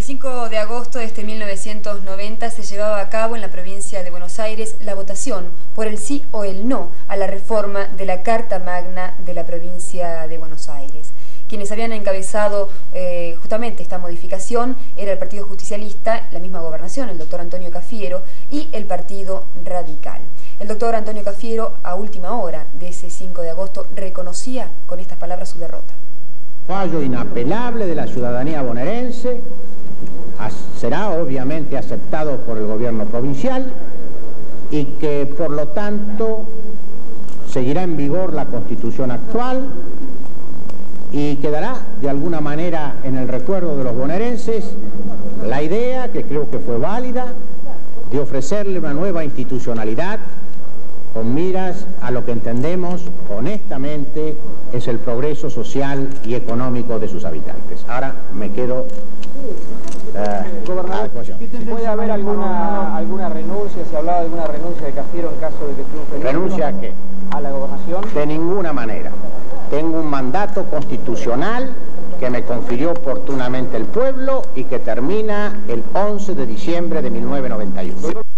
5 de agosto de 1990 se llevaba a cabo en la provincia de Buenos Aires la votación por el sí o el no a la reforma de la Carta Magna de la provincia de Buenos Aires. Quienes habían encabezado justamente esta modificación era el Partido Justicialista, la misma gobernación, el doctor Antonio Cafiero, y el Partido Radical. El doctor Antonio Cafiero, a última hora de ese 5 de agosto, reconocía con estas palabras su derrota. Fallo inapelable de la ciudadanía bonaerense, será obviamente aceptado por el gobierno provincial y que por lo tanto seguirá en vigor la Constitución actual y quedará de alguna manera en el recuerdo de los bonaerenses la idea, que creo que fue válida, de ofrecerle una nueva institucionalidad con miras a lo que entendemos honestamente es el progreso social y económico de sus habitantes. Ahora me quedo Gobernador, ¿puede haber alguna renuncia? ¿Se hablaba de alguna renuncia de Cafiero en caso de que triunfe? ¿Renuncia a qué? ¿A la gobernación? De ninguna manera. Tengo un mandato constitucional que me confirió oportunamente el pueblo y que termina el 11 de diciembre de 1991.